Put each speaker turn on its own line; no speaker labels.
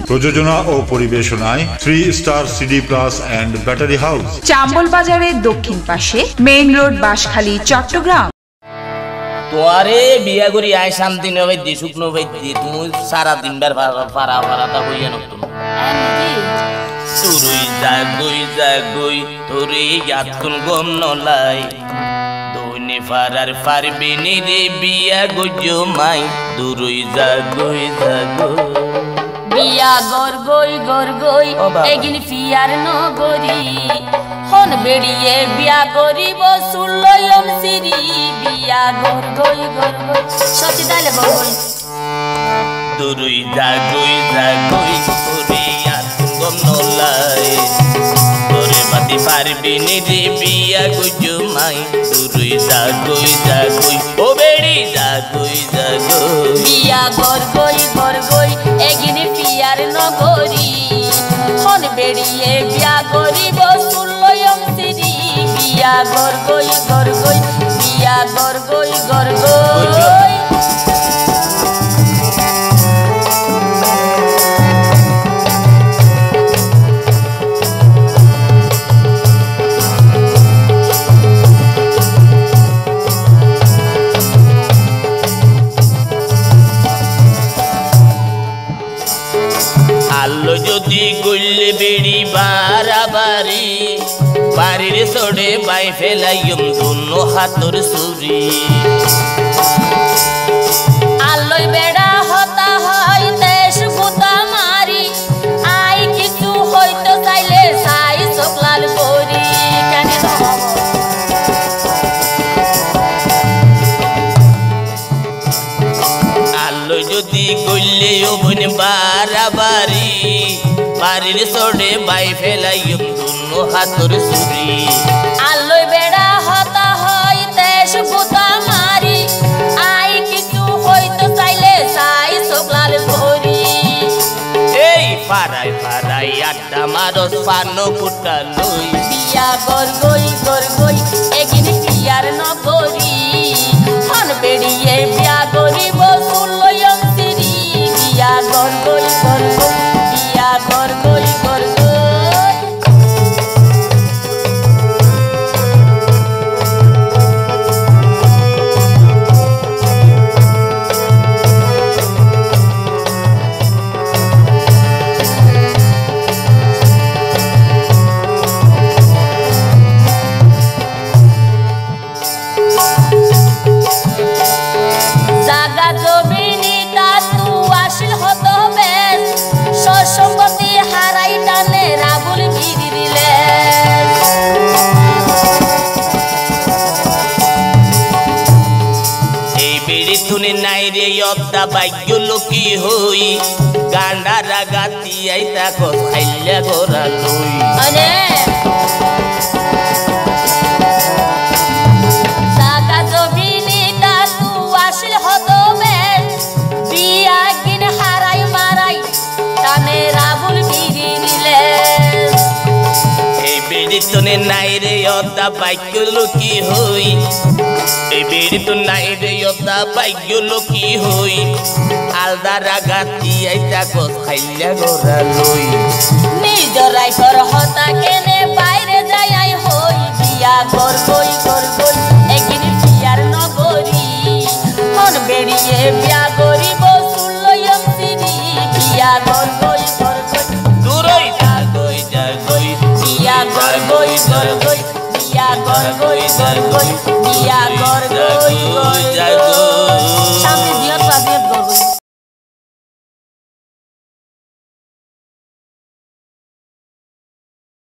প্রযোজনা ও পরিবেশনায় 3 star CD plus and battery house,
Chambal বাজারের দক্ষিণ পাশে, মেইন রোড, বাঁশখালী, চট্টগ্রাম।
তোয়ারে বিয়া করি আয় শান্তি নবে দি শুকনো ভাই দি তুমি সারা দিন বার পারা পারাটা হইয়া নতুন তুই যা গই তোরে ইয়াতুন গম নলাই দইনে ফারার পারবি নি রে বিয়া গজো মাই দুরুই যা গই
বিয়া গর গই এগিন ফিয়ার নগরি হন বেড়িয়ে বিয়া করিব সুলয়ম সিরি বিয়া গর গই সচি দালে গই
দুরুই যা গই তোরে ইয়াতুন গম নলাই তোরে বাতি পারবি নি রে বিয়া গজো মাই দুরুই যা গই ও বেড়ি যা গই
বিয়া গর গই এগিন ফিয়ার নগরি হন বেড়িয়ে বিয়া করিব সুলয়ম সিরি বিয়া গর গই বিয়া গর গই
আলো যদি গইলে বেড়ি বারাবারি বাড়ির সড়ে বাই ফেলাইম দুনো হাতর সুরি
আলোয় বেড়া হতা হয় দেশ গুতা মারি আই কিছু হইতো চাইলে সাই সকলাল করি কেন
আলো যদি গইলে ওবন বারাবারি বাড়ির সড়ে বাই ফেলাইম দুনো হাতর সুরি
আলোয় বেড়া হতা হয় দেশ গুতা মারি আই কিছু হইতো চাইলে সাই সকলাল করি
এই পাড়ায় আড্ডা মারস পানো ফুটা লই
বিয়া গর গই এগিন পিয়ার নগরি হন বেড়িয়ে বিয়া করিব সুলয়ম সিরি বিয়া গর গই বিয়া গর গই জাগা জমিনি তাতু আসিল হত বেশ সসম্পত্তি হারাই টানে রাবুল ভিড়ি দিলে
এই বেড়ি তুনে নাই রে অদ্দা ভাগ্য লোকি হই গান্ডারা গাতি আইতা খাইলা গোরা লই
আনে জাগা জমিনি তাতু আসিল হত বেশ বিয়া গিন হারাই মারাই টানে রাবুল ভিড়ি দিলে
এই বেড়ি তুনে নাই রে অদ্দা ভাগ্য লোকি হই এই বেড়ি তো নাই রে অদ্দা ভাগ্য লোকি হই আলদারা গাতি আইতা খাইলা গোরা লই
নিজরাই কর হতা কেনে বাইরে যাই আই হই বিয়া গর গই এগিন পিয়ার নগরি হন বেড়িয়ে বিয়া করিব সুলয়ম সিরি বিয়া গর গই
দূরই যা গই
বিয়া গর গই বিয়া গর গই বিয়া গর গই